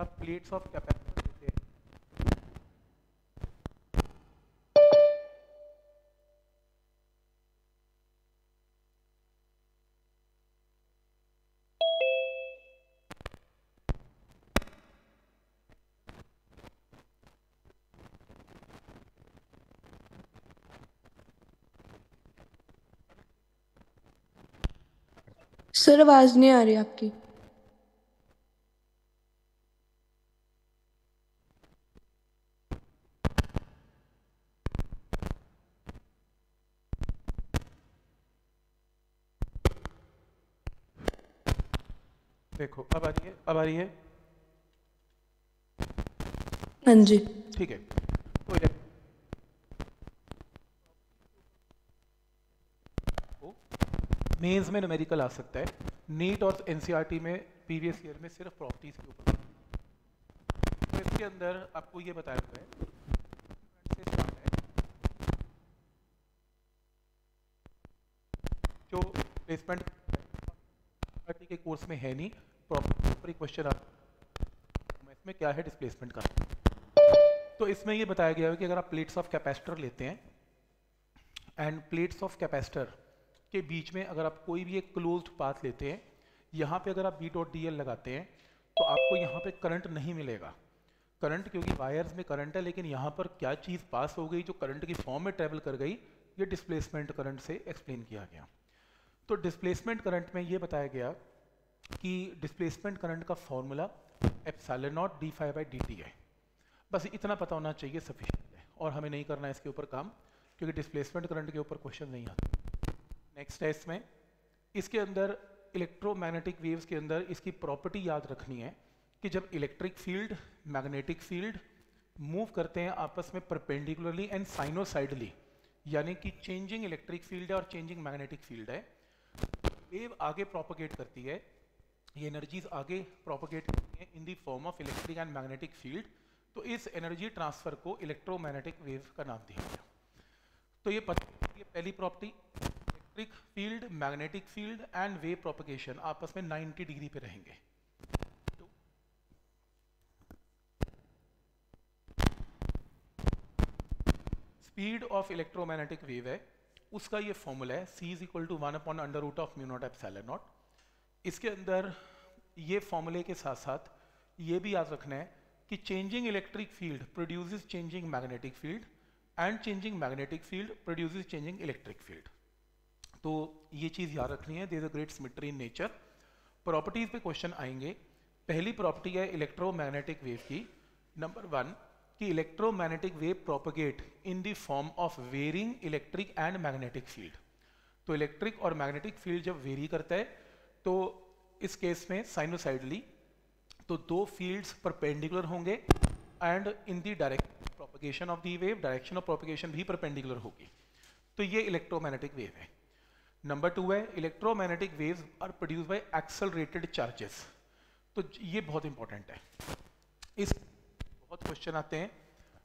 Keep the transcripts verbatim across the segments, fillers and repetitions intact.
आप plates of capacitor लेते हैं, सर आवाज नहीं आ रही आपकी। देखो अब आ रही है, अब आ रही है। हाँ जी। ठीक है, तो इलेक्ट्रो मेंस में न्यूमेरिकल आ सकता है, नीट और एनसीईआरटी में प्रीवियस ईयर में सिर्फ प्रॉपर्टीज के ऊपर। तो इसके अंदर आपको ये बताया हुआ है से स्टार्ट है, जो प्लेसमेंट एनसीईआरटी के कोर्स में है नहीं, प्रॉपर्टी के ऊपर ही क्वेश्चन आता है इसमें क्या है डिस्प्लेसमेंट का। तो इसमें ये बताया गया है कि अगर आप प्लेट्स ऑफ कैपेसिटर लेते हैं एंड प्लेट्स ऑफ कैपेसिटर के बीच में अगर आप कोई भी एक क्लोज्ड पाथ लेते हैं, यहाँ पे अगर आप बी डॉट डी एल लगाते हैं तो आपको यहाँ पे करंट नहीं मिलेगा। करंट क्योंकि वायर्स में करंट है, लेकिन यहाँ पर क्या चीज़ पास हो गई जो करंट की फॉर्म में ट्रेवल कर गई, ये डिस्प्लेसमेंट करंट से एक्सप्लेन किया गया। तो डिस्प्लेसमेंट करंट में ये बताया गया कि डिस्प्लेसमेंट करंट का formula epsilon naught d phi by d t है। बस इतना पता होना चाहिए, सफिशिएंट है, और हमें नहीं करना है इसके ऊपर काम, क्योंकि डिस्प्लेसमेंट करंट के ऊपर क्वेश्चन नहीं आता। नेक्स्ट है इसमें, इसके अंदर इलेक्ट्रोमैग्नेटिक वेव्स के अंदर इसकी प्रॉपर्टी याद रखनी है कि जब electric field magnetic field move करते हैं आपस में परपेंडिकुलरली एंड साइनोसाइडली, यानी कि चेंजिंग इलेक्ट्रिक फील्ड है और चेंजिंग मैग्नेटिक फील्ड है, वेव आगे प्रोपोगेट करती है, ये एनर्जीज आगे प्रोपोगेट करती हैं in the form of electric and magnetic field. तो इस एनर्जी ट्रांसफर को इलेक्ट्रोमैग्नेटिक वेव का नाम दिया गया। तो ये पता, ये पहली property, electric field magnetic field and wave propagation आपस में नाइंटी डिग्री पे रहेंगे। तो स्पीड ऑफ इलेक्ट्रोमैग्नेटिक वेव है, उसका ये फॉर्मूला है c is equal to one upon under root of mu naught epsilon naught. इसके अंदर ये फॉर्मूले के साथ साथ ये भी याद रखना है कि changing electric field produces changing magnetic field and changing magnetic field produces changing electric field. तो ये चीज़ याद रखनी है, there is a great symmetry in nature. Properties पे क्वेश्चन आएंगे। पहली प्रॉपर्टी है इलेक्ट्रोमैग्नेटिक वेव की, नंबर वन, कि electromagnetic wave propagate in the form of varying electric and magnetic field. तो इलेक्ट्रिक और मैग्नेटिक फील्ड जब वेरी करता है तो इस केस में साइनोसाइडली, तो दो फील्ड्स परपेंडिकुलर होंगे and in the direction propagation of the wave, direction of propagation भी परपेंडिकुलर होगी। तो ये इलेक्ट्रोमैग्नेटिक वेव है। नंबर टू है electromagnetic waves are produce by accelerated charges. तो ये बहुत इंपॉर्टेंट है, इस बहुत क्वेश्चन आते हैं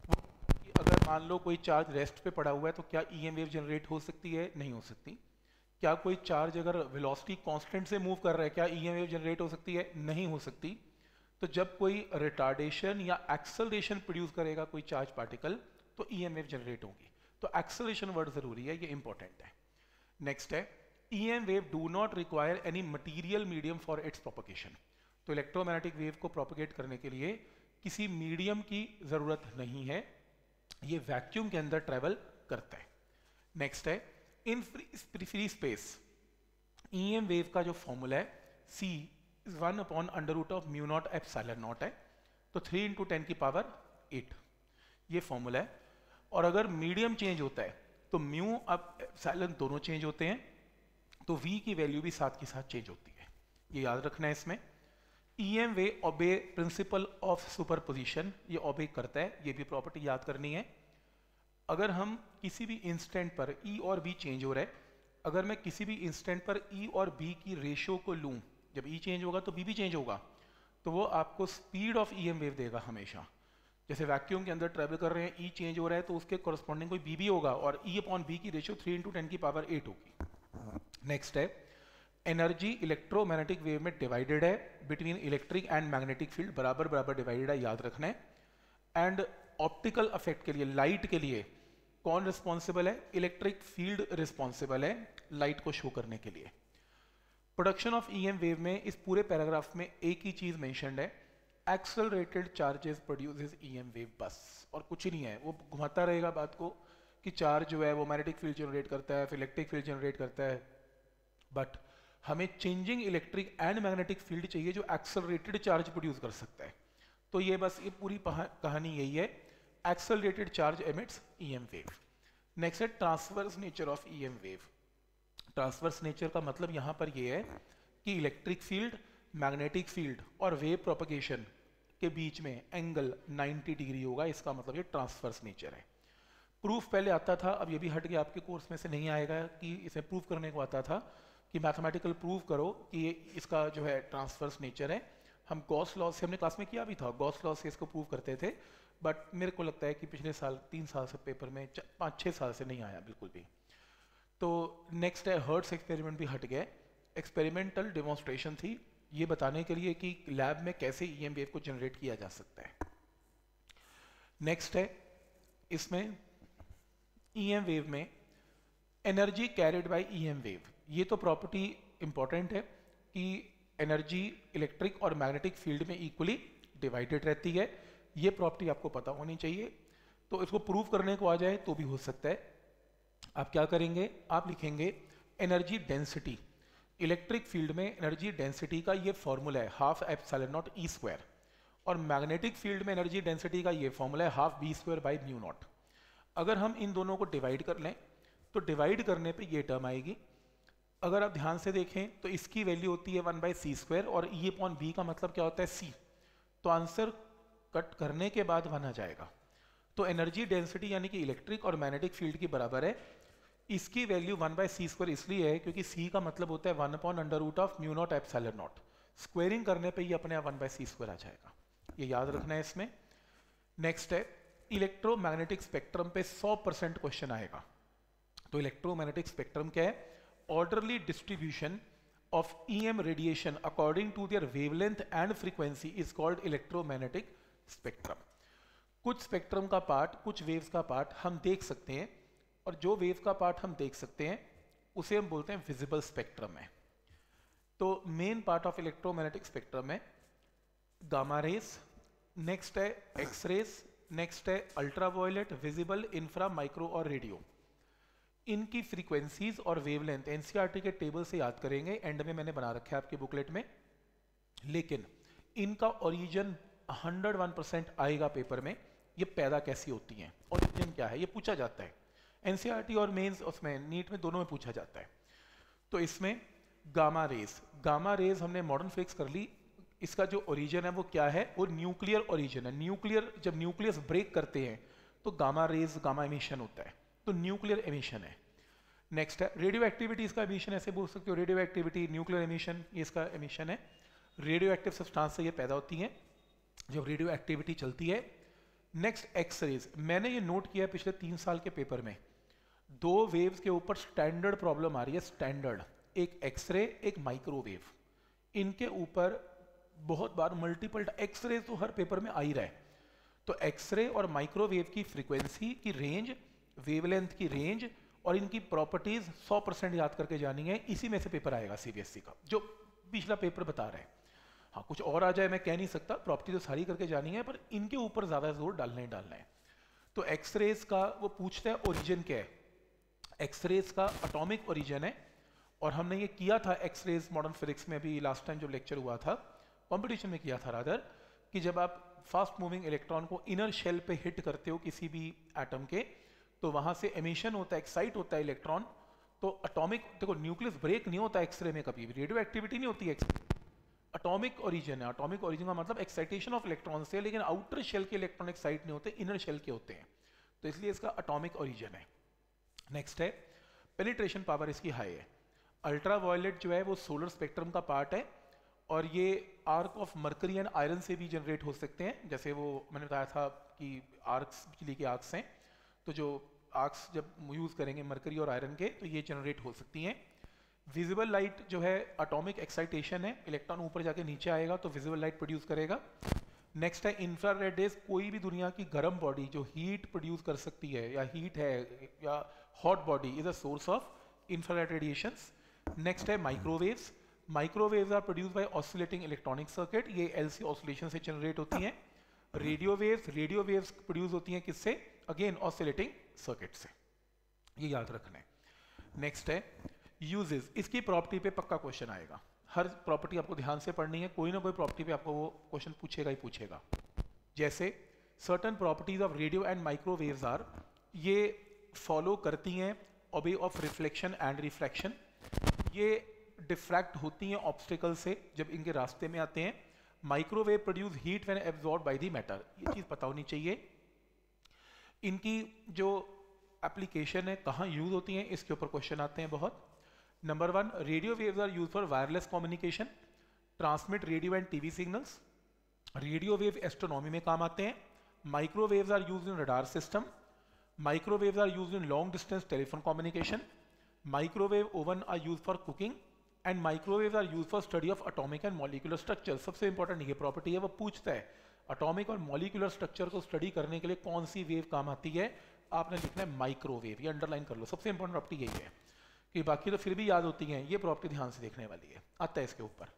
कि अगर मान लो कोई चार्ज रेस्ट पे पड़ा हुआ है तो क्या ई एम वेव जनरेट हो सकती है? नहीं हो सकती। क्या कोई चार्ज अगर वेलोसिटी कांस्टेंट से मूव कर रहा है, क्या ई एम वेव जनरेट हो सकती है? नहीं हो सकती। तो जब कोई रिटार्डेशन या एक्सेलरेशन प्रोड्यूस करेगा कोई चार्ज पार्टिकल तो ई एम वेव जनरेट होगी। तो एक्सेलरेशन वर्ड जरूरी है, ये इंपॉर्टेंट है। नेक्स्ट है E M wave do not require any material medium for its propagation. तो इलेक्ट्रोमैग्नेटिक वेव को प्रोपोगेट करने के लिए किसी मीडियम की जरूरत नहीं है, ये वैक्यूम के अंदर ट्रेवल करता है। नेक्स्ट है in free space E M wave का जो फॉर्मूला है c is one upon under root of mu naught epsilon naught है, तो थ्री इंटू टेन की पावर एट ये फॉर्मूला है। और अगर मीडियम चेंज होता है तो म्यू अब एप्सिलॉन दोनों चेंज होते हैं, तो v की वैल्यू भी साथ के साथ चेंज होती है, ये याद रखना है इसमें। E M wave obey principle of superposition, ये ओबे करता है, ये भी प्रॉपर्टी याद करनी है। अगर हम किसी भी इंस्टेंट पर E और B चेंज हो रहा है, अगर मैं किसी भी इंस्टेंट पर E और B की रेशियो को लूं, जब E चेंज होगा तो B भी चेंज होगा, तो वो आपको speed of E M wave देगा हमेशा। जैसे वैक्यूम के अंदर ट्रेवल कर रहे हैं, E चेंज हो रहा है तो उसके कॉरस्पॉन्डिंग कोई B भी होगा, और E अपॉन B की रेशियो थ्री इंटू टेन की पावर एट होगी। नेक्स्ट है एनर्जी इलेक्ट्रोमैग्नेटिक वेव में डिवाइडेड है between electric and magnetic field, बराबर बराबर डिवाइडेड है, याद रखना है। एंड ऑप्टिकल अफेक्ट के लिए, लाइट के लिए कौन रिस्पॉन्सिबल है? इलेक्ट्रिक फील्ड रिस्पॉन्सिबल है लाइट को शो करने के लिए। प्रोडक्शन ऑफ ईएम वेव में इस पूरे पैराग्राफ में एक ही चीज मेंशन्ड है, accelerated charges produces EM wave, बस, और कुछ ही नहीं है। वो घुमाता रहेगा बात को कि चार्ज जो है वो मैग्नेटिक फील्ड जनरेट करता है, फिर इलेक्ट्रिक फील्ड जनरेट करता है, बट हमें changing electric and magnetic field चाहिए जो एक्सेलरेटेड चार्ज प्रोड्यूस कर सकता है। तो ये बस ये पूरी कहानी यही है, accelerated charge emits EM wave. Next है transverse nature of EM wave. Transverse nature का मतलब यहाँ पर ये है कि इलेक्ट्रिक फील्ड, मैग्नेटिक फील्ड और वेव प्रोपगेशन के बीच में एंगल नब्बे डिग्री होगा, इसका मतलब ये ट्रांसवर्स नेचर है। प्रूफ पहले आता था, अब ये भी हट गया, आपके कोर्स में से नहीं आएगा कि इसे प्रूफ करने को आता था कि मैथमेटिकल प्रूफ करो कि ये इसका जो है ट्रांसवर्स नेचर है। हम गॉस लॉ से, हमने क्लास में किया भी था, गॉस लॉ से इसको प्रूव करते थे, बट मेरे को लगता है कि पिछले साल, तीन साल से पेपर में, पाँच छः साल से नहीं आया बिल्कुल भी। तो नेक्स्ट है हर्ट्स एक्सपेरिमेंट भी हट गया, एक्सपेरिमेंटल डेमोन्स्ट्रेशन थी, ये बताने के लिए कि लैब में कैसे ईएम वेव को जनरेट किया जा सकता है। नेक्स्ट है इसमें ईएम वेव में energy carried by EM wave. ये तो प्रॉपर्टी इंपॉर्टेंट है कि एनर्जी इलेक्ट्रिक और मैग्नेटिक फील्ड में इक्वली डिवाइडेड रहती है, ये प्रॉपर्टी आपको पता होनी चाहिए। तो इसको प्रूव करने को आ जाए तो भी हो सकता है। आप क्या करेंगे, आप लिखेंगे एनर्जी डेंसिटी, इलेक्ट्रिक फील्ड में एनर्जी डेंसिटी का ये फॉर्मूला है half epsilon naught E square, और मैग्नेटिक फील्ड में एनर्जी डेंसिटी का ये फॉर्मूला है half B square by mu naught. अगर हम इन दोनों को डिवाइड कर लें तो डिवाइड करने पे ये टर्म आएगी। अगर आप ध्यान से देखें तो इसकी वैल्यू होती है वन बाई सी स्क्वायर, और ई अपॉन बी का मतलब क्या होता है? सी। तो आंसर कट करने के बाद वन आ जाएगा। तो एनर्जी डेंसिटी यानी कि इलेक्ट्रिक और मैग्नेटिक फील्ड की बराबर है, इसकी value one by C square इसलिए है क्योंकि सी का मतलब होता है one upon under root of mu naught epsilon naught. Squaring करने पे ये अपने आप वन बाई सी स्क्वायर आ जाएगा, ये याद रखना है इसमें। नेक्स्ट है इलेक्ट्रोमैग्नेटिक स्पेक्ट्रम पे सौ परसेंट क्वेश्चन आएगा। तो इलेक्ट्रोमैग्नेटिक स्पेक्ट्रम क्या है? Orderly distribution of EM radiation according to their wavelength and frequency is called electromagnetic spectrum. कुछ स्पेक्ट्रम का पार्ट, कुछ वेव्स का पार्ट हम देख सकते हैं, और जो वेव का पार्ट हम देख सकते हैं उसे हम बोलते हैं विजिबल स्पेक्ट्रम है। तो main part of electromagnetic spectrum है गामा रेज, नेक्स्ट है एक्स रेज, नेक्स्ट है अल्ट्रावायलेट, विजिबल, इंफ्रा, माइक्रो और रेडियो। इनकी फ्रीक्वेंसीज और वेवलेंथ एनसीईआरटी के टेबल से याद करेंगे, एंड में मैंने बना रखा है आपके बुकलेट में। लेकिन इनका ओरिजिन हंड्रेड वन परसेंट आएगा पेपर में, ये पैदा कैसी होती हैं, ओरिजिन क्या है, ये पूछा जाता है एनसीईआरटी और मेंस, उसमें नीट में दोनों में पूछा जाता है। तो इसमें गामा रेज, गामा रेज हमने मॉडर्न फिजिक्स कर ली, इसका जो ओरिजिन है वो क्या है? वो न्यूक्लियर ओरिजिन है। न्यूक्लियर, जब न्यूक्लियस ब्रेक करते हैं तो गामा रेज, गामा एमिशन होता है, तो न्यूक्लियर एमिशन है। नेक्स्ट है रेडियो एक्टिविटी, इसका एमिशन ऐसे बोल सकते हो, रेडियो एक्टिविटी, न्यूक्लियर एमिशन, ये इसका एमिशन है। रेडियो एक्टिव सब्सटेंस से ये पैदा होती है जब रेडियो एक्टिविटी चलती है। नेक्स्ट एक्स रेज, मैंने ये नोट किया पिछले तीन साल के पेपर में, दो वेव्स के ऊपर स्टैंडर्ड प्रॉब्लम आ रही है, स्टैंडर्ड, एक एक्सरे, एक माइक्रोवेव, इनके ऊपर बहुत बार मल्टीपल, एक्सरे तो हर पेपर में आ ही रहा है। तो एक्सरे और माइक्रोवेव की फ्रीक्वेंसी की रेंज, वेवलेंथ की रेंज और इनकी प्रॉपर्टीज सौ परसेंट याद करके जानी है, इसी में से पेपर आएगा सीबीएसई का, जो पिछला पेपर बता रहा है। हाँ, कुछ और आ जाए मैं कह नहीं सकता, प्रॉपर्टी तो सारी करके जानी है, पर इनके ऊपर ज्यादा जोर डालना ही डालना है। तो एक्सरेज का वो पूछता है ओरिजिन क्या है, एक्सरेज का एटॉमिक ओरिजिन है, और हमने ये किया था एक्सरेज मॉडर्न फिजिक्स में अभी लास्ट टाइम जो लेक्चर हुआ था, कंपटीशन में किया था रादर, कि जब आप फास्ट मूविंग इलेक्ट्रॉन को इनर शेल पे हिट करते हो किसी भी एटम के, तो वहां से एमिशन होता है, एक्साइट होता है इलेक्ट्रॉन। तो एटॉमिक, देखो न्यूक्लियस ब्रेक नहीं होता एक्सरे में कभी भी, रेडियो एक्टिविटी नहीं होती है, एटॉमिक ओरिजिन है। एटॉमिक ओरिजिन का मतलब एक्साइटेशन ऑफ इलेक्ट्रॉन से, लेकिन आउटर शेल के इलेक्ट्रॉन एक्साइट नहीं होते, इनर शेल के होते हैं, तो इसलिए इसका एटॉमिक ओरिजिन है। नेक्स्ट है पेनिट्रेशन पावर, इसकी हाई है। अल्ट्रावायलेट जो है वो सोलर स्पेक्ट्रम का पार्ट है, और ये arc of mercury and iron से भी जनरेट हो सकते हैं, जैसे वो मैंने बताया था कि आर्क्स, बिजली के आर्क्स हैं, तो जो आर्क्स जब यूज करेंगे मरकरी और आयरन के, तो ये जनरेट हो सकती हैं। विजिबल लाइट जो है एटॉमिक एक्साइटेशन है, इलेक्ट्रॉन ऊपर जाके नीचे आएगा तो विजिबल लाइट प्रोड्यूस करेगा। नेक्स्ट है इंफ्रारेड रेज, कोई भी दुनिया की गर्म बॉडी जो हीट प्रोड्यूस कर सकती है या हीट है या hot body is a source of infrared radiations. Next है microwaves, microwaves are produce by oscillating electronic circuit, ये एलसी ऑसिलेशन से जनरेट होती हैं। Radio waves, radio waves produce होती हैं किससे? अगेन ऑसिलेटिंग सर्किट से, ये याद रखना है। नेक्स्ट है यूजेस, इसकी प्रॉपर्टी पे पक्का क्वेश्चन आएगा, हर प्रॉपर्टी आपको ध्यान से पढ़नी है, कोई ना कोई प्रॉपर्टी पे आपको वो क्वेश्चन पूछेगा ही पूछेगा। जैसे certain properties of radio and microwaves are, ये फॉलो करती हैं obey of reflection and refraction, ये डिफ्रैक्ट होती हैं ऑब्स्टिकल से जब इनके रास्ते में आते हैं। Microwave produce heat when absorb by the matter, ये चीज़ पता होनी चाहिए। इनकी जो एप्लीकेशन है कहाँ यूज होती हैं, इसके ऊपर क्वेश्चन आते हैं बहुत। Number one, radio waves are use for wireless communication, transmit radio and TV signals. Radio wave astronomy में काम आते हैं। Microwaves are use in radar system. Microwaves are use in long distance telephone communication. Microwave oven are use for cooking and microwaves are use for study of atomic and molecular structure. सबसे important ये property है, वो पूछता है atomic और molecular structure को study करने के लिए कौन सी वेव काम आती है, आपने लिखना है माइक्रोवेव, ये अंडरलाइन कर लो, सबसे इंपॉर्टेंट प्रॉपर्टी यही है कि बाकी तो फिर भी याद होती हैं, ये प्रॉपर्टी ध्यान से देखने वाली है, आता है इसके ऊपर।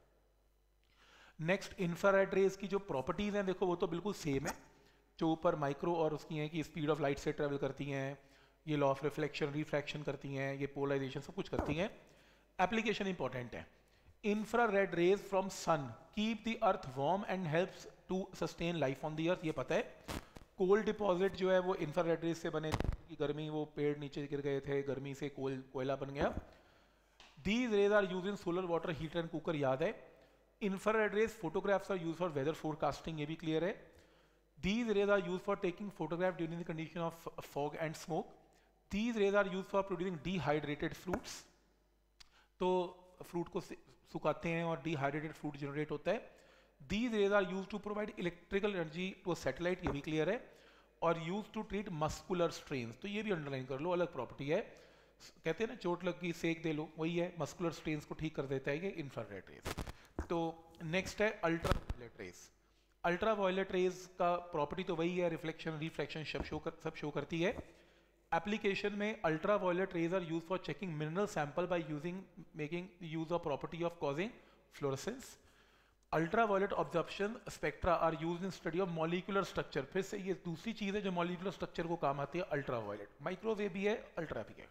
नेक्स्ट इंफ्रारेड रेज की जो प्रॉपर्टीज हैं देखो वो तो बिल्कुल सेम है, जो ऊपर माइक्रो और उसकी हैं कि स्पीड ऑफ लाइट से ट्रेवल करती हैं, ये लॉ ऑफ रिफ्लेक्शन रिफ्रैक्शन करती हैं, ये पोलराइजेशन सब कुछ करती हैं। एप्लीकेशन इंपॉर्टेंट है। Infrared rays from sun keep the earth warm and helps to sustain life on the earth, ये पता है। कोल डिपॉजिट जो है वो इंफ्रारेड रेज से बने की गर्मी, वो पेड़ नीचे गिर गए थे, गर्मी से कोल कोयला बन गया। These rays are use in solar water heater and cooker, याद है। Infrared rays photographs are use for weather forecasting, ये भी क्लियर है। These rays are use for taking photograph during the condition of fog and smoke. These rays are use for producing dehydrated fruits, तो fruit को सुखाते हैं और dehydrated fruit generate होता है। These rays are use to provide electrical energy to a satellite, ये भी clear है। और use to treat muscular strains, तो ये भी अंडरलाइन कर लो, अलग प्रॉपर्टी है। कहते हैं ना चोट लग गई सेक दे लो, वही है, मस्कुलर स्ट्रेन्स को ठीक कर देता है ये इंफ्रारेड रेज। तो नेक्स्ट है ultraviolet rays. Ultraviolet rays का प्रॉपर्टी तो वही है, रिफ्लेक्शन रिफ्रैक्शन सब शो कर, सब शो करती है। एप्लीकेशन में ultraviolet rays are use for checking mineral sample by using making use of property of causing fluorescence. Ultraviolet absorption spectra are use in study of molecular structure, फिर से ये दूसरी चीज है जो मॉलिक्यूलर स्ट्रक्चर को काम आती है, अल्ट्रा वायलेट। माइक्रोवेव भी है, अल्ट्रा भी है,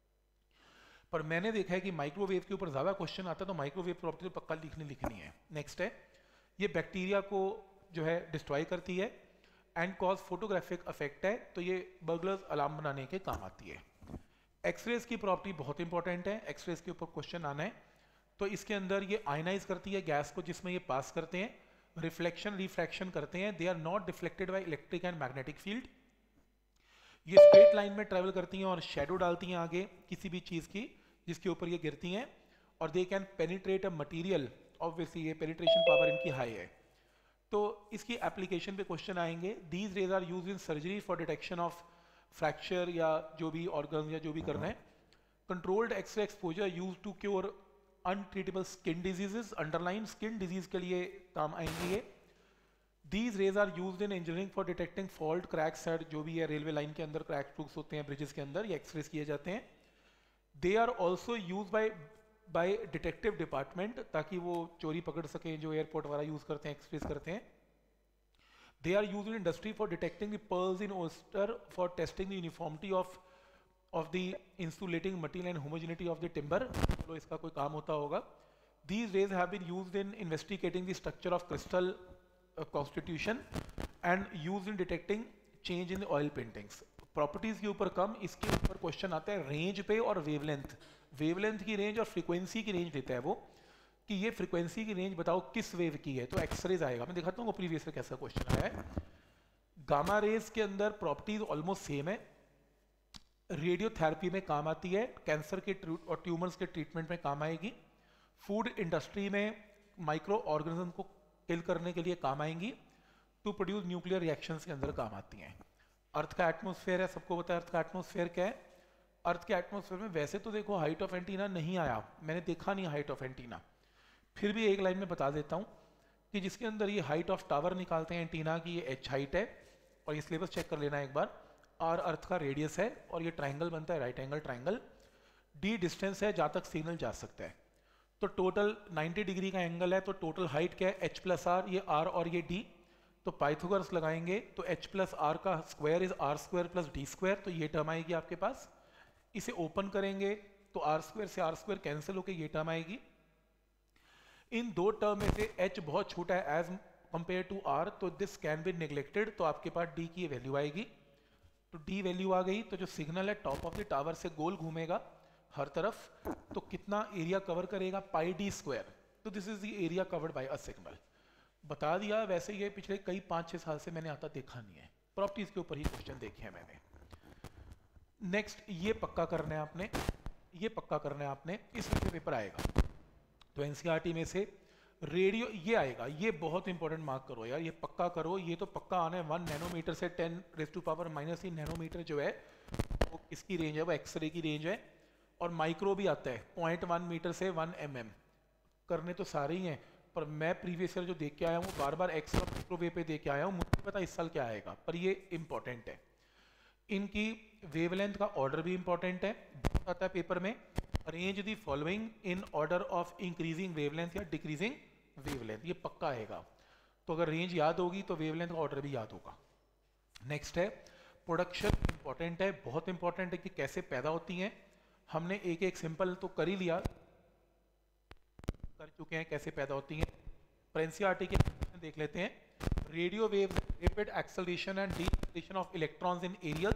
पर मैंने देखा है कि माइक्रोवेव के ऊपर ज्यादा क्वेश्चन आता है, तो माइक्रोवेव प्रॉपर्टी तो पक्का लिखनी लिखनी है। नेक्स्ट है, ये बैक्टीरिया को जो है डिस्ट्रॉय करती है एंड कॉज फोटोग्राफिक इफेक्ट है, तो ये बर्गलर्स अलार्म बनाने के काम आती है। एक्सरेज की प्रॉपर्टी बहुत इंपॉर्टेंट है, एक्सरेज के ऊपर क्वेश्चन आना है। तो इसके अंदर ये आयनाइज करती है गैस को जिसमें ये पास करते हैं, रिफ्लेक्शन रिफ्रैक्शन करते हैं, they are not deflected by electric and magnetic field. ये स्ट्रेट लाइन में ट्रेवल करती हैं और शेडो डालती हैं आगे किसी भी चीज की जिसके ऊपर ये गिरती हैं, और they can penetrate a material, obviously ये पेनिट्रेशन पावर इनकी हाई है। तो इसकी एप्लीकेशन पे क्वेश्चन आएंगे। These rays are use in surgery for detection of fracture या जो भी ऑर्गन या जो भी करना है। Controlled X ray exposure use to cure untreatable skin diseases, underline skin disease के लिए काम आएंगे ये। These rays are used in engineering for detecting fault cracks etc, जो भी है रेलवे लाइन के अंदर क्रैक ट्रूक्स होते हैं ब्रिजेस के अंदर, ये एक्सरेज किए जाते हैं। They are also use by by detective department, ताकि वो चोरी पकड़ सकें जो एयरपोर्ट वाला यूज करते हैं, एक्सरेज करते हैं। They are use in industry for detecting the pearls in oyster for testing the uniformity of of the insulating material and homogeneity of the timber, तो इसका कोई काम होता होगा। These rays have been used in investigating the structure of crystal uh, constitution and used in detecting change in the oil paintings. Properties के ऊपर कम, इसके ऊपर क्वेश्चन आता है रेंज पे और वेवलेंथ। वेवलेंथ की रेंज और फ्रीक्वेंसी की रेंज देता है वो, कि ये फ्रीक्वेंसी की रेंज बताओ किस वेव की है, तो एक्सरेज आएगा। मैं दिखाता हूँ प्रीवियस में कैसा क्वेश्चन आया है। गामा रेज के अंदर प्रॉपर्टीज ऑलमोस्ट सेम है, रेडियोथेरेपी में काम आती है, कैंसर के और ट्यूमर्स के ट्रीटमेंट में काम आएगी, फूड इंडस्ट्री में माइक्रो ऑर्गेनिज्म को किल करने के लिए काम आएंगी, टू प्रोड्यूस न्यूक्लियर रिएक्शंस के अंदर काम आती हैं। अर्थ का एटमॉस्फेयर है, सबको पता है अर्थ का एटमॉस्फेयर क्या है। अर्थ के एटमॉस्फेयर में। वैसे तो देखो हाइट ऑफ एंटीना नहीं आया, मैंने देखा नहीं हाइट ऑफ एंटीना, फिर भी एक लाइन में बता देता हूँ कि जिसके अंदर ये हाइट ऑफ टावर निकालते हैं एंटीना की, ये एच हाइट है, और ये सिलेबस चेक कर लेना एक बार। आर अर्थ का रेडियस है, और ये ट्राइंगल बनता है right angle triangle. D distance है जहाँ तक सिग्नल जा सकता है। तो टोटल नाइन्टी डिग्री का एंगल है, तो टोटल हाइट क्या है, एच प्लस आर, ये आर और ये डी। तो पाइथागोरस लगाएंगे तो एच प्लस आर का square is R square plus D square, तो ये टर्म आएगी आपके पास। इसे ओपन करेंगे तो आर स्क्वायर से आर स्क्वायर कैंसिल होकर ये टर्म आएगी। इन दो टर्म में से h बहुत छोटा है एज कंपेयर टू r, तो दिस कैन बी नेग्लेक्टेड, तो आपके पास d की वैल्यू आएगी। तो d वैल्यू आ गई, तो जो सिग्नल है टॉप ऑफ द टावर से गोल घूमेगा हर तरफ, तो कितना एरिया कवर करेगा, पाई डी स्क्वायर। तो this is the area covered by a signal. बता दिया। वैसे ये पिछले कई पाँच छः साल से मैंने आता देखा नहीं है, प्रॉपर्टीज के ऊपर ही क्वेश्चन देखे हैं मैंने। नेक्स्ट ये पक्का करना है आपने, ये पक्का करना है आपने, इस पेपर आएगा तो एनसीईआरटी में से रेडियो ये आएगा, ये बहुत इंपॉर्टेंट मार्क करो यार, ये पक्का करो। ये तो पक्का आना है वन नैनोमीटर से ten raise to power minus three nanometre जो है वो किसकी रेंज है, वो एक्सरे की रेंज है। और माइक्रो भी आता है पॉइंट वन मीटर से वन एम एम। करने तो सारे ही हैं, पर मैं प्रीवियस ईयर जो देख के आया हूँ बार बार एक्स और माइक्रोवेव पे देख के आया हूँ, मुझे पता इस साल क्या आएगा, पर ये इंपॉर्टेंट है। इनकी वेवलेंथ का ऑर्डर भी इंपॉर्टेंट है, आता है पेपर में। Arrange the following in order of increasing wavelength या डिक्रीजिंग वेवलेंथ, ये पक्का आएगा। तो अगर रेंज याद होगी तो वेवलेंथ का ऑर्डर भी याद होगा। नेक्स्ट है प्रोडक्शन, इंपॉर्टेंट है, बहुत इंपॉर्टेंट है कि कैसे पैदा होती हैं। हमने एक एक सिंपल तो कर ही लिया, कर चुके हैं कैसे पैदा होती हैं। पर एनसीईआरटी के देख लेते हैं। Radio wave rapid acceleration and deceleration of electrons in aerial,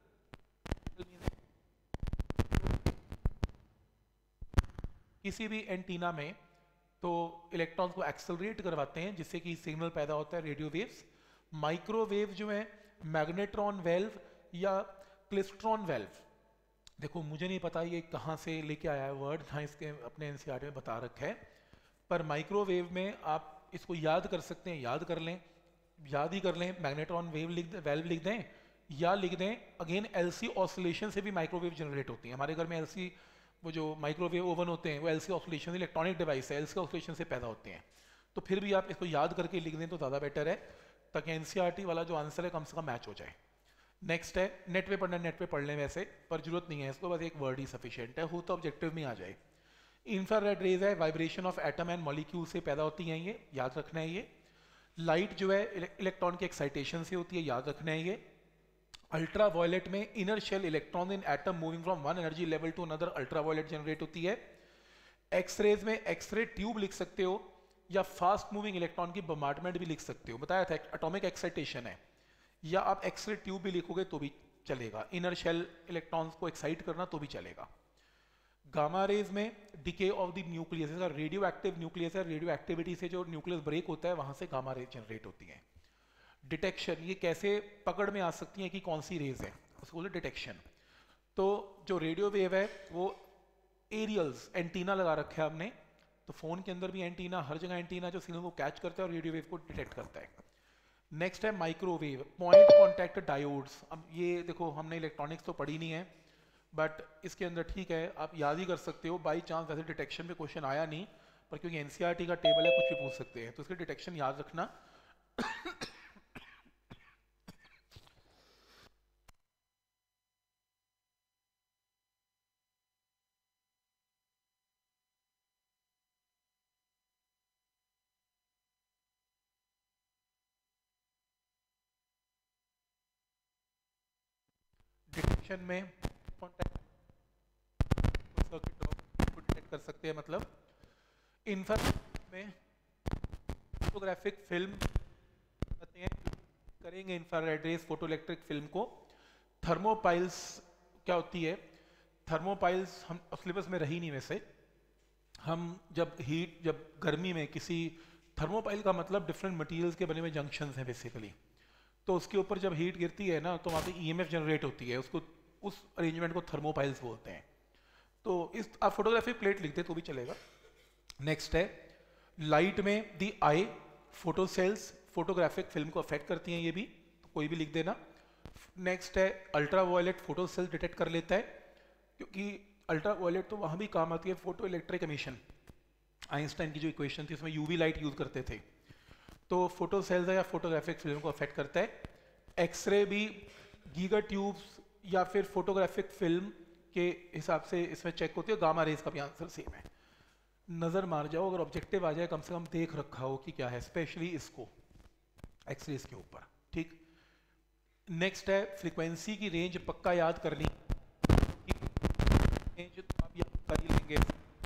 किसी भी एंटीना में तो इलेक्ट्रॉन्स को एक्सेलरेट करवाते हैं जिससे कि सिग्नल पैदा होता है, रेडियो वेव्स। माइक्रोवेव जो है मैग्नेट्रॉन वेल्व या क्लिस्ट्रॉन वेल्व, देखो मुझे नहीं पता ये कहाँ से लेके आया है वर्ड, हाँ इसके अपने एनसीईआरटी में बता रखा है। पर माइक्रोवेव में आप इसको याद कर सकते हैं, याद कर लें, याद ही कर लें, मैग्नेट्रॉन वेव लिख वेल्व लिख दें या लिख दें अगेन एलसी ऑसिलेशन से भी माइक्रोवेव जनरेट होती है। हमारे घर में एलसी वो जो माइक्रोवेव ओवन होते हैं वो एलसी ऑसिलेशन, इलेक्ट्रॉनिक डिवाइस है, एलसी ऑसिलेशन से पैदा होते हैं। तो फिर भी आप इसको याद करके लिख दें तो ज़्यादा बेटर है, ताकि एनसीईआरटी वाला जो आंसर है कम से कम मैच हो जाए। नेक्स्ट है नेट पे पढ़ना, नेट पे पढ़ लें वैसे, पर जरूरत नहीं है इसको, बस एक वर्ड ही सफिशिएंट है, हो तो ऑब्जेक्टिव में आ जाए। इंफ्रारेड रेज है, vibration of atom and molecule से पैदा होती हैं, ये याद रखना है। ये लाइट जो है इलेक्ट्रॉन के एक्साइटेशन से होती है, याद रखना है। ये अल्ट्रा वायलेट में inner shell electron in atom moving from one energy level to another, ultraviolet generate होती है। एक्सरेज में एक्सरे ट्यूब लिख सकते हो या फास्ट मूविंग इलेक्ट्रॉन की बमार्टमेंट भी लिख सकते हो, बताया था एटॉमिक एक्साइटेशन है, या आप एक्सरे ट्यूब भी लिखोगे तो भी चलेगा, इनर शेल इलेक्ट्रॉन्स को एक्साइट करना तो भी चलेगा। गामा रेज में decay of the nucleus, radioactive nucleus है, रेडियो एक्टिविटी से जो न्यूक्लियस ब्रेक होता है वहां से गामा रेज जनरेट होती है। डिटेक्शन, ये कैसे पकड़ में आ सकती है कि कौन सी रेज है, उसको बोलते डिटेक्शन। तो जो रेडियो वेव है वो एरियल्स एंटीना लगा रखा है हमने, तो फोन के अंदर भी एंटीना, हर जगह एंटीना जो सिग्नल को कैच करता है और रेडियो वेव को डिटेक्ट करता है। नेक्स्ट है माइक्रोवेव, पॉइंट कॉन्टैक्ट डायोड्स। अब ये देखो हमने इलेक्ट्रॉनिक्स तो पढ़ी नहीं है, बट इसके अंदर ठीक है आप याद ही कर सकते हो, बाई चांस वैसे डिटेक्शन पे क्वेश्चन आया नहीं, पर क्योंकि एनसीईआरटी का टेबल है कुछ भी पूछ सकते हैं, तो इसके डिटेक्शन याद रखना। डिटेक्शन में कॉन्टैक्ट सर्किट को डिटेक्ट कर सकते हैं, मतलब इंफ्रारेड में फोटोग्राफिक फिल्म कहते हैं, करेंगे इंफ्रारेड रेज फोटोइलेक्ट्रिक फिल्म को। थर्मोपाइल्स क्या होती है, थर्मोपाइल्स हम सिलेबस में रही नहीं वैसे, हम जब हीट जब गर्मी में किसी, थर्मोपाइल का मतलब डिफरेंट मटेरियल्स के बने हुए जंक्शंस हैं बेसिकली, तो उसके ऊपर जब हीट गिरती है ना तो वहाँ पे ईएमएफ जनरेट होती है, उसको उस अरेंजमेंट को थर्मोपाइल्स बोलते हैं। तो इस आप फोटोग्राफिक प्लेट लिखते तो भी चलेगा। नेक्स्ट है लाइट में the eye photo cells photographic film को अफेक्ट करती हैं, ये भी तो कोई भी लिख देना। नेक्स्ट है ultraviolet photo cells detect कर लेता है। क्योंकि अल्ट्रा वायलेट तो वहाँ भी काम आती है, फोटो इलेक्ट्रिक एमिशन, आइंस्टाइन की जो इक्वेशन थी उसमें यूवी लाइट यूज़ करते थे, तो फोटो सेल्स या फोटोग्राफिक फिल्म को अफेक्ट करता है। एक्सरे भी गीगा ट्यूब्स या फिर फोटोग्राफिक फिल्म के हिसाब से इसमें चेक होती है। गामा रेज का भी आंसर सेम है। नज़र मार जाओ, अगर ऑब्जेक्टिव आ जाए कम से कम देख रखा हो कि क्या है, स्पेशली इसको एक्सरेज के ऊपर। ठीक, नेक्स्ट है फ्रीक्वेंसी की रेंज पक्का याद करनी, रेंज तो आप याद कर ही लेंगे,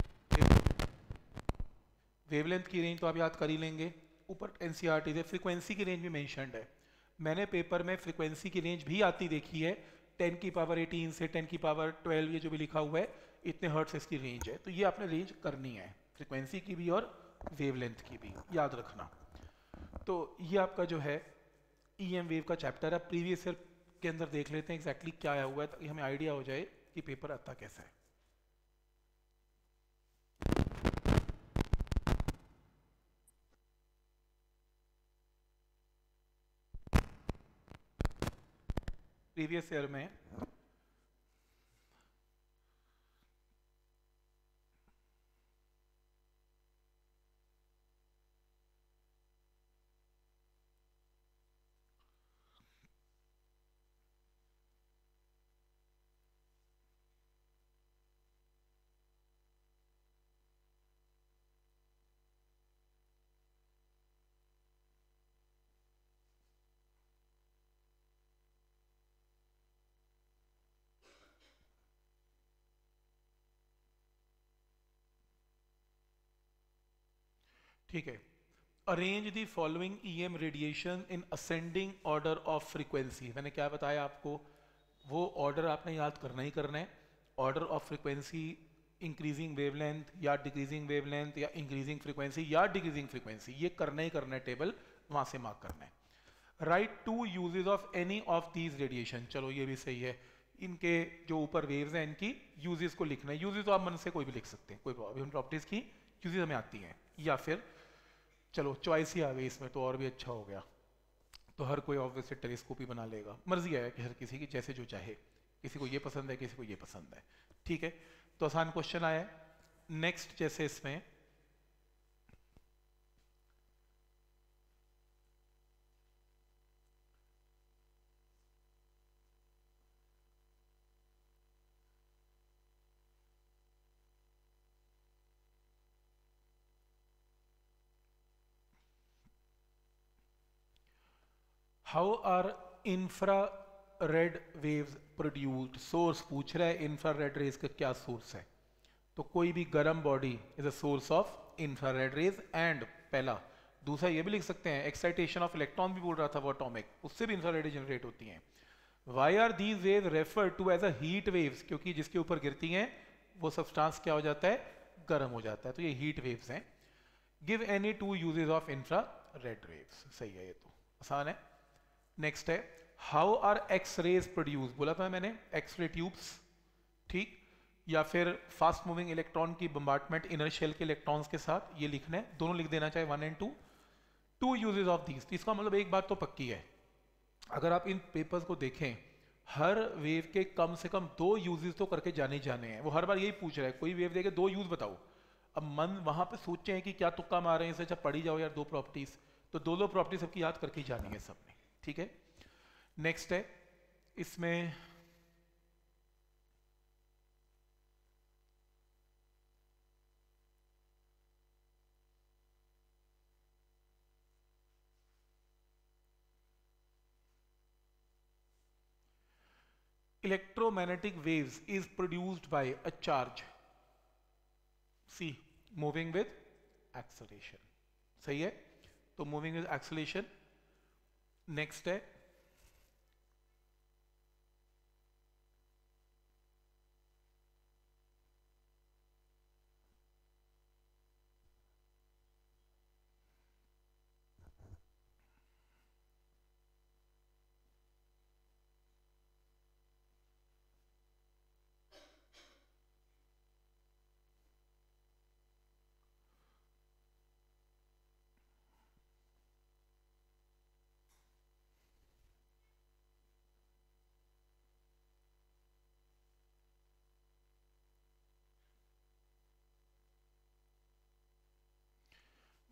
वेवलेंथ की रेंज तो आप याद कर ही लेंगे, ऊपर एनसीईआरटी से फ्रीक्वेंसी की रेंज भी मेंशन्ड है। मैंने पेपर में फ्रीक्वेंसी की रेंज भी आती देखी है, टेन की पावर एटीन से टेन की पावर ट्वेल्व, ये जो भी लिखा हुआ है इतने हर्ट्स इसकी रेंज है, तो ये आपने रेंज करनी है फ्रीक्वेंसी की भी और वेवलेंथ की भी, याद रखना। तो ये आपका जो है ईएम वेव का चैप्टर है। प्रीवियस ईयर के अंदर देख लेते हैं एग्जैक्टली क्या आया हुआ है, ताकि हमें आइडिया हो जाए कि पेपर आता कैसा है। प्रीवियस ईयर में ठीक है, arrange the following EM radiation in ascending order of frequency. मैंने क्या बताया आपको, वो ऑर्डर आपने याद करना ही करना है। Order of frequency, increasing wavelength या डिक्रीजिंग वेवलेंथ या इंक्रीजिंग फ्रीक्वेंसी या डिक्रीजिंग फ्रीक्वेंसी, ये करना ही करना है, टेबल वहां से मार्क करना है। Write two uses of any of these radiation, चलो ये भी सही है। इनके जो ऊपर वेव्स हैं इनकी यूजेस को लिखना है। यूजेस तो आप मन से कोई भी लिख सकते हैं, कोई प्रॉपर्टीज की यूजेस हमें आती हैं, या फिर चलो चॉइस ही आ गई इसमें तो और भी अच्छा हो गया, तो हर कोई ऑब्वियसली टेलीस्कोप ही बना लेगा, मर्जी है कि हर किसी की जैसे जो चाहे, किसी को ये पसंद है किसी को ये पसंद है। ठीक है, तो आसान क्वेश्चन आया है। नेक्स्ट जैसे इसमें how are infrared waves produced, source पूछ रहा है इंफ्रा रेड रेज का क्या सोर्स है, तो कोई भी गर्म body is a source of infrared rays and पहला। दूसरा ये भी लिख सकते हैं एक्साइटेशन ऑफ इलेक्ट्रॉन भी बोल रहा था वो एटॉमिक, उससे भी इंफ्रा रेड जनरेट होती हैं। Why are these wave refer to as a heat waves, क्योंकि जिसके ऊपर गिरती हैं वो सब्सटेंस क्या हो जाता है, गर्म हो जाता है, तो ये हीट वेव्स हैं। Give any two uses of infrared waves, सही है, ये तो आसान है। नेक्स्ट है how are X rays produce, बोला था मैंने एक्सरे ट्यूब्स, ठीक, या फिर फास्ट मूविंग इलेक्ट्रॉन की बम्बार्टमेंट इनर शेल के इलेक्ट्रॉन्स के साथ, ये लिखना है, दोनों लिख देना चाहे one and two. Two uses of these, इसका मतलब एक बात तो पक्की है, अगर आप इन पेपर्स को देखें हर वेव के कम से कम दो यूजेस तो करके जाने जाने हैं। वो हर बार यही पूछ रहा है, कोई वेव देके दो यूज बताओ, अब मन वहां पे सोचे हैं कि क्या तुक्का मार रहे हैं, इससे अच्छा पढ़ी जाओ यार दो प्रॉपर्टीज, तो दो दो प्रॉपर्टी सबकी याद करके ही जानी है सबने। ठीक है, नेक्स्ट है इसमें electromagnetic waves is produced by a charge c moving with acceleration, सही है, तो moving with acceleration। नेक्स्ट है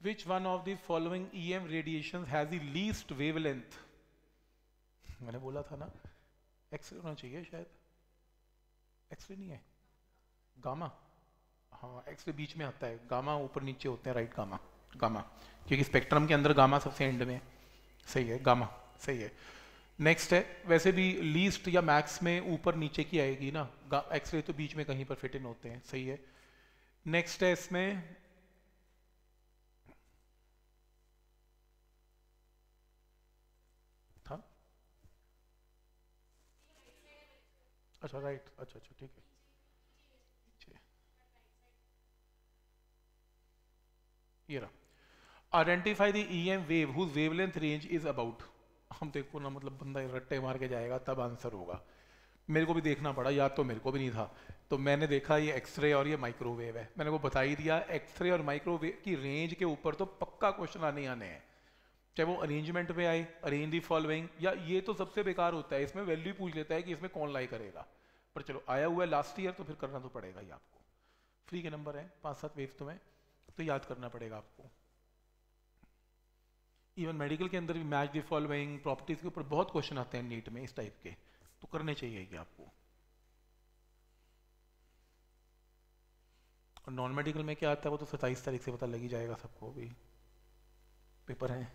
which one of the following E M radiation has the least wavelength? मैंने बोला था ना एक्सरे होना चाहिए, शायद एक्सरे नहीं है, गामा। हाँ एक्सरे बीच में आता है, गामा ऊपर नीचे होते हैं, राइट गामा, गामा क्योंकि स्पेक्ट्रम के अंदर गामा सबसे एंड में। सही है, गामा सही है। नेक्स्ट है, वैसे भी लीस्ट या मैक्स में ऊपर नीचे की आएगी ना, एक्सरे तो बीच में कहीं पर फिट इन होते हैं। सही है। नेक्स्ट है इसमें था, अच्छा राइट, अच्छा अच्छा ठीक है। ये रहा, identify the E M wave whose wavelength range is about. हम देखो ना, मतलब बंदा रट्टे मार के जाएगा तब आंसर होगा। मेरे को भी देखना पड़ा, याद तो मेरे को भी नहीं था, तो मैंने देखा ये एक्सरे और ये माइक्रोवेव है, मैंने को बता ही दिया एक्सरे और माइक्रोवेव की रेंज के ऊपर तो पक्का क्वेश्चन आने आने हैं, चाहे वो अरेंजमेंट में आए, अरेंज दी फॉलोइंग, या ये तो सबसे बेकार होता है, इसमें वैल्यू पूछ लेता है कि इसमें कौन लाई करेगा। पर चलो आया हुआ है लास्ट ईयर तो फिर करना तो पड़ेगा ही आपको, फ्री के नंबर है पाँच सात वेव तुम्हें तो याद करना पड़ेगा आपको। इवन मेडिकल के अंदर भी मैच द फॉलोइंग प्रॉपर्टीज के ऊपर बहुत क्वेश्चन आते हैं नीट में इस टाइप के, तो करने चाहिए कि आपको। और नॉन मेडिकल में क्या आता है वो तो सत्ताईस तारीख से पता लग ही जाएगा सबको, भी पेपर है।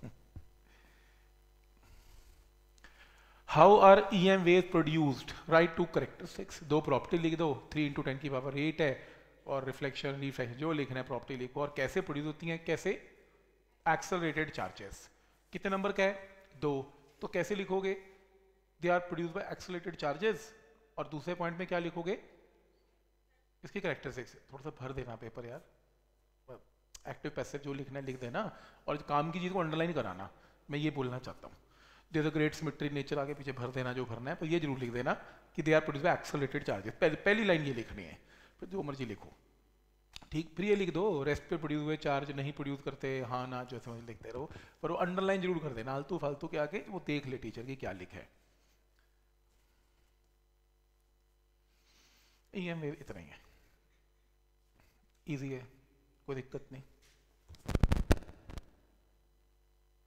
How are E M wave produced? Write two characteristics, दो प्रॉपर्टी लिख दो, थ्री इंटू टेन की पावर एट है, और रिफ्लेक्शन रिफ्लेक्शन जो लिखना है प्रॉपर्टी लिखो, और कैसे प्रोड्यूस होती हैं, कैसे एक्सेलरेटेड चार्जेस। कितने नंबर का है? दो, तो कैसे लिखोगे? They are produce by accelerated charges, और दूसरे पॉइंट में क्या लिखोगे? इसकी करेक्टरिस्टिक्स। थोड़ा सा भर देना पेपर यार, एक्टिव पैसिव जो लिखना है लिख देना, और काम की चीज को अंडरलाइन कराना, मैं ये बोलना चाहता हूँ। They the great symmetry nature आगे पीछे भर देना जो भरना है, पर ये जरूर लिख देना कि they are produce by accelerated charges, पहली लाइन ये लिखनी है, फिर जो मर्जी लिखो। ठीक, फिर ये लिख दो रेस्ट पे प्रोड्यूस हुए चार्ज नहीं प्रोड्यूस करते, हाँ ना जो समझ लिखते रहो, पर वो अंडरलाइन जरूर कर देना, आलतू फालतू के आगे वो देख ले टीचर की क्या लिखा है। ई एम वेव इतना ही है, इजी है, कोई दिक्कत नहीं।